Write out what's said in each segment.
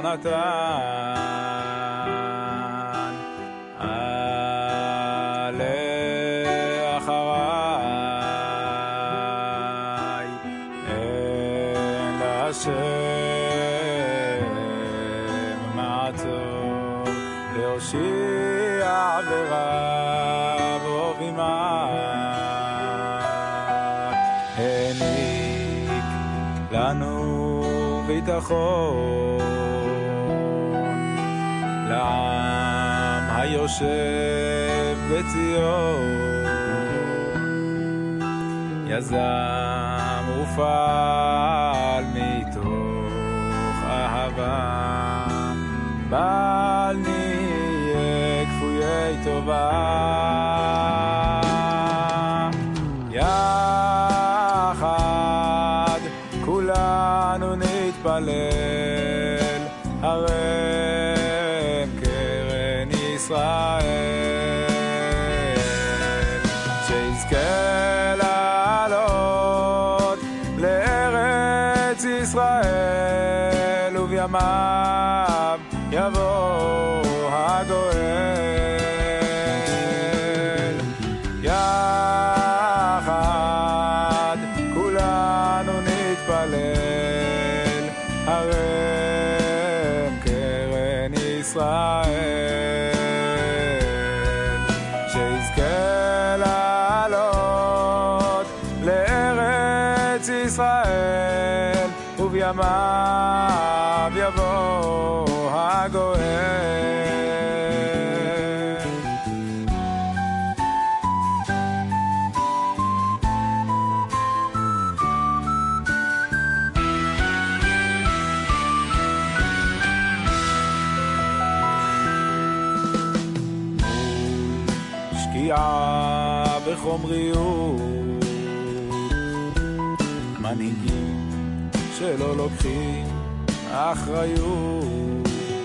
יונתן, עלה אחריי, אין להשם מעצור, להושיע ורב ובימת, העניק לנו ביטחון לעם היושב בציון, יזם ופעל מתוך אהבה, בל נהיה כפויי טובה, יחד כולנו נתפלל, הרם קרן ישראל, שיזכה לעלות לארץ ישראל, ובימיו יבוא הגואל. יחד כולנו נתפלל, הרם קרן ישראל, שיזכה לעלות לארץ ישראל, ובימיו יבוא הגואל. שקיעה בחומריות, מנהיגים שלא לוקחים אחריות,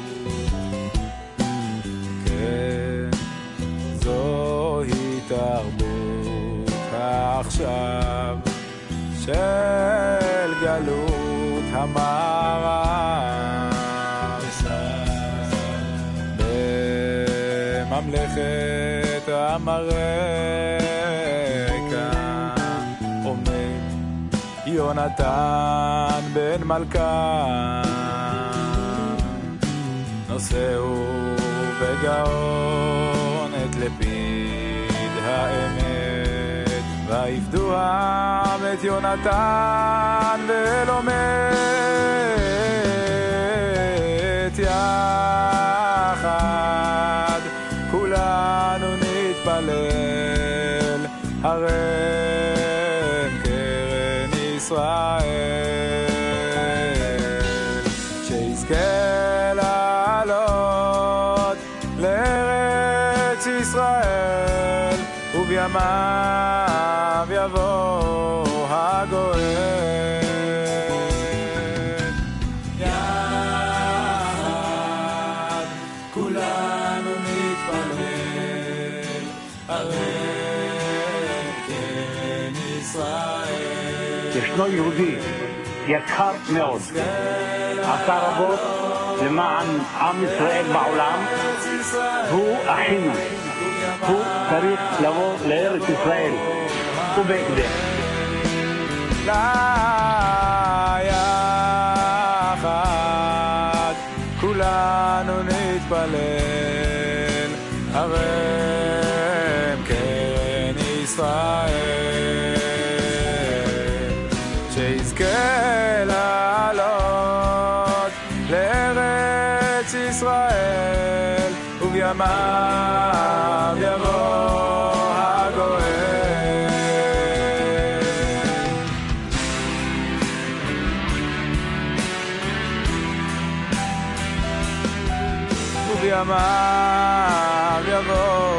כן, זוהי תרבות עכשיו של גלות המערב, בממלכת אמריקה עומד יונתן בן מלכה, נושאו בגאון את לפיד האמת, ויפדו העם את יונתן ולא מת. יחד כולנו נתפלל, הרם קרן ישראל, שיזכה לעלות לארץ ישראל, ובימיו יבוא הגואל. יחד כולנו נתפלל, הרם קרן ישראל. ישנו יהודי יקר מאוד, עשה רבות למען עם ישראל בעולם, הוא אחינו, הוא צריך לבוא לארץ ישראל ובהקדם. יחד כולנו נתפלל, הרם קרן ישראל, שיזכה לעלות לארץ ישראל, ובימיו יבוא הגואל. ובימיו יבוא